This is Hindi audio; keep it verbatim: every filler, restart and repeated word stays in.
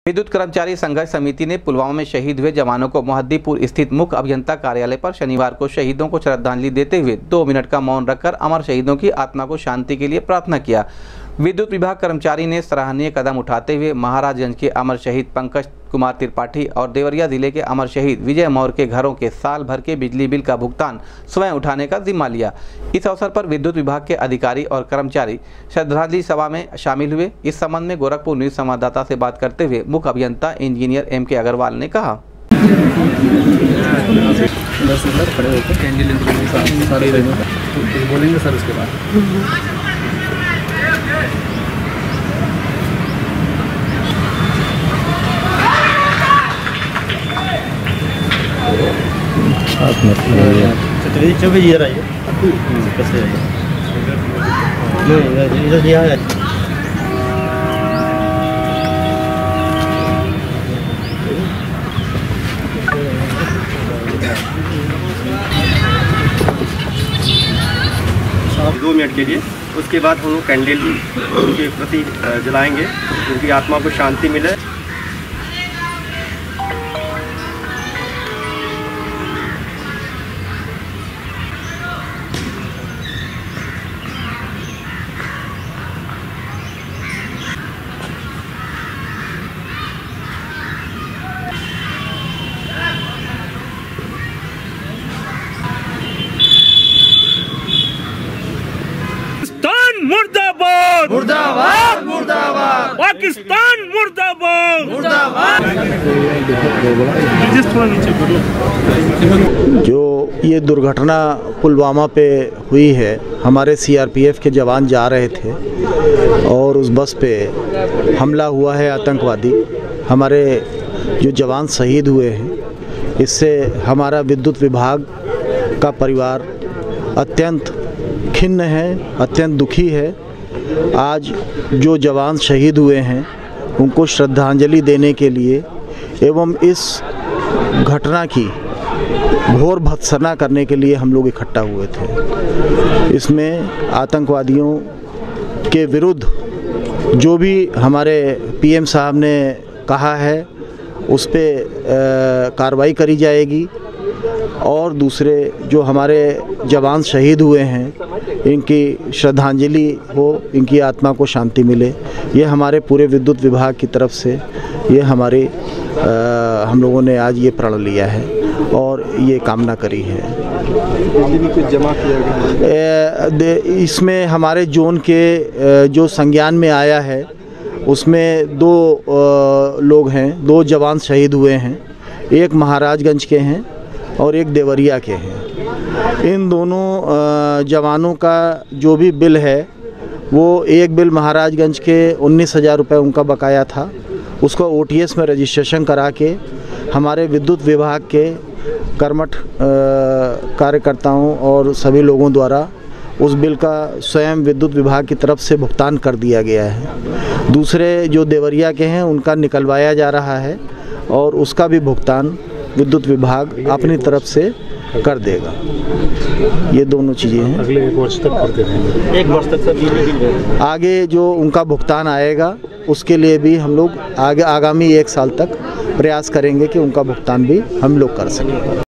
विद्युत कर्मचारी संघर्ष समिति ने पुलवामा में शहीद हुए जवानों को मोहद्दीपुर स्थित मुख्य अभियंता कार्यालय पर शनिवार को शहीदों को श्रद्धांजलि देते हुए दो मिनट का मौन रखकर अमर शहीदों की आत्मा को शांति के लिए प्रार्थना किया। विद्युत विभाग कर्मचारी ने सराहनीय कदम उठाते हुए महाराजगंज के अमर शहीद पंकज कुमार त्रिपाठी और देवरिया जिले के अमर शहीद विजय मौर्य के घरों के साल भर के बिजली बिल का भुगतान स्वयं उठाने का जिम्मा लिया। इस अवसर पर विद्युत विभाग के अधिकारी और कर्मचारी श्रद्धांजलि सभा में शामिल हुए। इस संबंध में गोरखपुर न्यूज संवाददाता से बात करते हुए मुख्य अभियंता इंजीनियर एम के अग्रवाल ने कहा। बोलेंगे सर उसके बाद। छतरी चौबीस ये रही कैसे इधर दिया है। दो मिनट के लिए, उसके बाद हम लोग कैंडल उनके प्रति जलाएंगे, उनकी आत्मा को शांति मिले। मुर्दाबाद मुर्दाबाद मुर्दाबाद पाकिस्तान मुर्दाबाद मुर्दाबाद। जो ये दुर्घटना पुलवामा पे हुई है, हमारे सीआरपीएफ के जवान जा रहे थे और उस बस पे हमला हुआ है आतंकवादी। हमारे जो जवान शहीद हुए हैं, इससे हमारा विद्युत विभाग का परिवार अत्यंत खिन्न है, अत्यंत दुखी है। आज जो जवान शहीद हुए हैं उनको श्रद्धांजलि देने के लिए एवं इस घटना की घोर भत्सना करने के लिए हम लोग इकट्ठा हुए थे। इसमें आतंकवादियों के विरुद्ध जो भी हमारे पीएम साहब ने कहा है उस पर कार्रवाई करी जाएगी और दूसरे जो हमारे जवान शहीद हुए हैं इनकी श्रद्धांजलि हो, इनकी आत्मा को शांति मिले। ये हमारे पूरे विद्युत विभाग की तरफ से ये हमारे आ, हम लोगों ने आज ये प्रण लिया है और ये कामना करी है। कुछ जमा किया गया, इसमें हमारे जोन के जो संज्ञान में आया है उसमें दो लोग हैं, दो जवान शहीद हुए हैं, एक महाराजगंज के हैं और एक देवरिया के हैं। इन दोनों जवानों का जो भी बिल है वो एक बिल महाराजगंज के उन्नीस हज़ार रुपये उनका बकाया था, उसको ओटीएस में रजिस्ट्रेशन करा के हमारे विद्युत विभाग के कर्मठ कार्यकर्ताओं और सभी लोगों द्वारा उस बिल का स्वयं विद्युत विभाग की तरफ से भुगतान कर दिया गया है। दूसरे जो देवरिया के हैं उनका निकलवाया जा रहा है और उसका भी भुगतान विद्युत विभाग अपनी तरफ से कर देगा। ये दोनों चीज़ें हैं। अगले एक वर्ष तक करते रहेंगे। एक वर्ष तक सर आगे जो उनका भुगतान आएगा उसके लिए भी हम लोग आगे आगामी एक साल तक प्रयास करेंगे कि उनका भुगतान भी हम लोग कर सकें।